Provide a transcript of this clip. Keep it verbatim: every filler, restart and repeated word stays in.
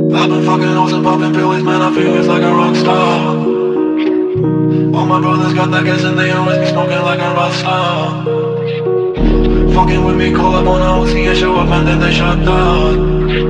I've been fucking hoes and popping pills, man, I feel it's like a rock star. All my brothers got that gas and they always be smoking like a rock star. Fucking with me, call up on a O C and show up and then they shut down.